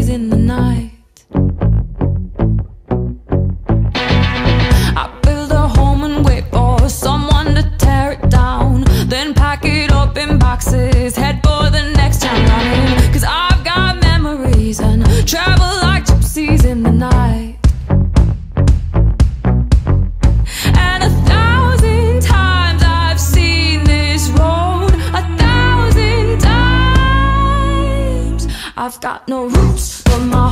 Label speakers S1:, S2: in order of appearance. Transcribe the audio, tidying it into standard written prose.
S1: in the night. I build a home and wait for someone to tear it down, then pack it up in boxes, head for the next town running. 'Cause I've got memories and travel like gypsies in the night. And 1,000 times I've seen this road, 1,000 times. I've got no roots, but my